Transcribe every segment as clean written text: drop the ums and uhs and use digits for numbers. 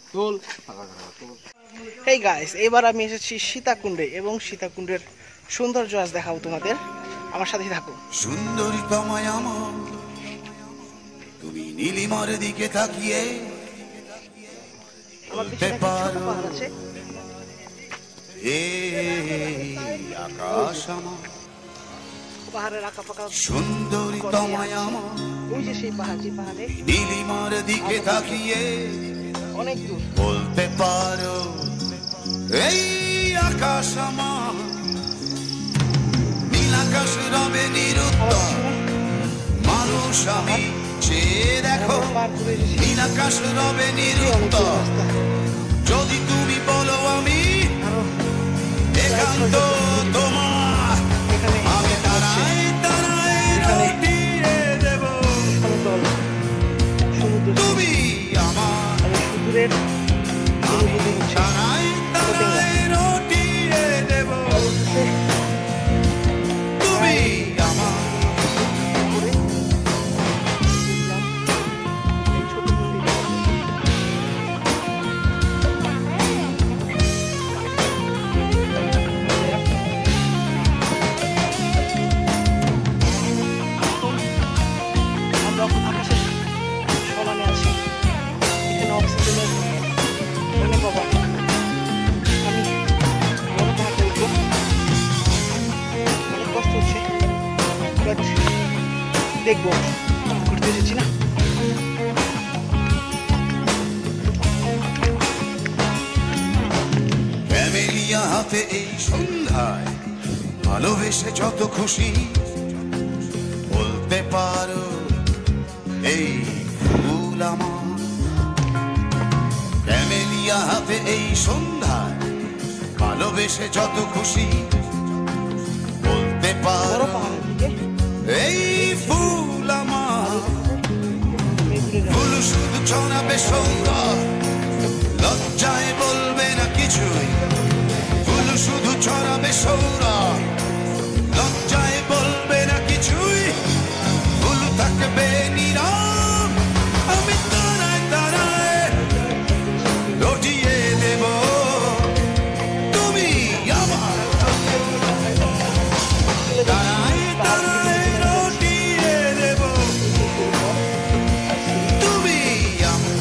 Hey guys, এবার আমি এসেছি সীতাকুণ্ডে এবং সীতাকুণ্ডের সৌন্দর্য আজ দেখাবো তোমাদের। আমার সাথেই থাকো। সুন্দরী তোমায় আমার, তুমি নীলিমার দিকে তাকিয়ে বলতে পারো এই আকাশ আমার। পাহাড়ের আঁকা পাকা সুন্দরী তোমায় আমার, ওই যে সেই পাহাড়, যে পাহাড়ে নীলিমার দিকে তাকিয়ে অনেক দূর বলতে পারো এই আকাশ আমার। নীল আকাশ রবে নিরুত্তর, মানুষ আমি চেয়ে দেখো। নীল আকাশ রবে নিরুত্তর, যদি তুমি বলো আমি একান্ত তোমার, আমি তারাই তারাই রটিয়ে দেব। তুমি আমার, আমি তারাই তারাই রটিয়ে দেব। তুমি আমার। আকাশের সমানে আছি, এখানে অক্সিজেনের অনেক অভাব। আমি বড় পাহাড়ে উঠবো, অনেক কষ্ট হচ্ছে, বাট দেখবো, ঘুরতে এসেছি না। ক্যামেলিয়া হাতে এই সন্ধ্যায় ভালোবেসে যত খুশি বলতে পারো এই ফুল আমার। ক্যামেলিয়া হাতে এই সন্ধ্যায় ভালোবেসে যত খুশি বলতে পারো এই ফুল আমার। ফুল শুধু ছড়াবে সৌরভ, লজ্জায় বলবে না কিছুই। ফুল শুধু ছড়াবে সৌরভ, লজ্জায় বলবে না কিছুই। ফুল থাকবে নীরব, আমি তারায় তারায় রটিয়ে দেব। তুমি আমার, তারায় তারায় রটিয়ে দেব। তুমি আমার।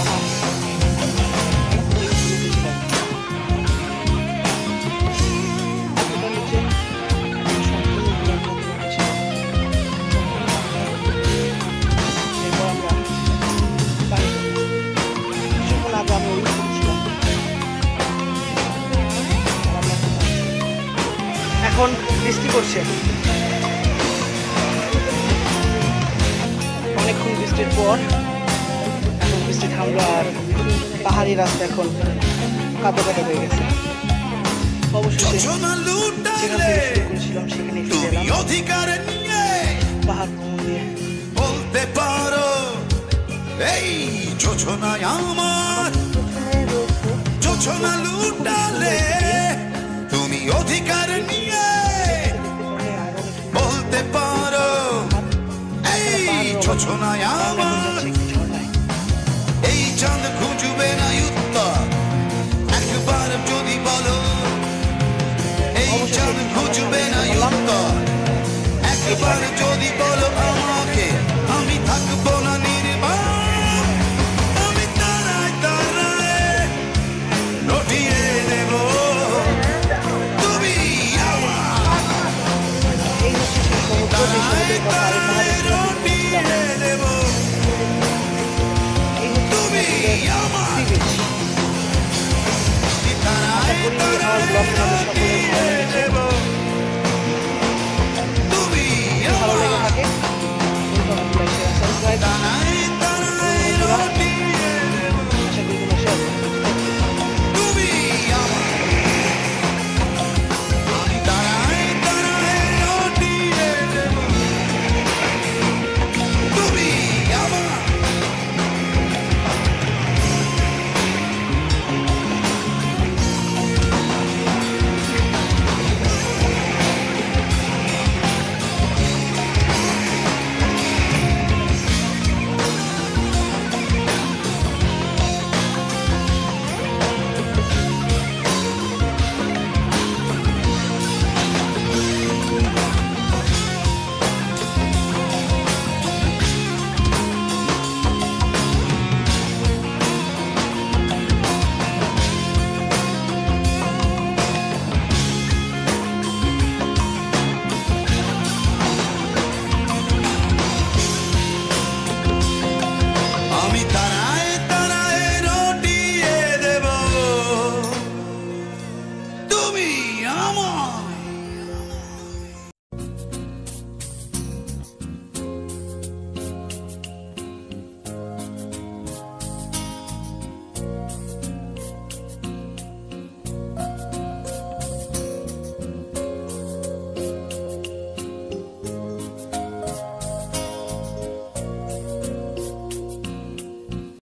এখন বৃষ্টি পড়ছে, অনেকক্ষণ বৃষ্টির পর এখন বৃষ্টি থামলো, আর পাহাড়ি রাস্তা এখন কাদা কাদা হয়ে গেছে। অবশেষে যেখান থেকে শুরু করেছিলাম সেখানে ফিরে এলাম, পাহাড় দিয়ে। বলতে পারো এই যোজনায় আমার, যোজনা লুটালে তুমি অধিকার নিয়ে। বলতে পারো এই যোজনায় আমার,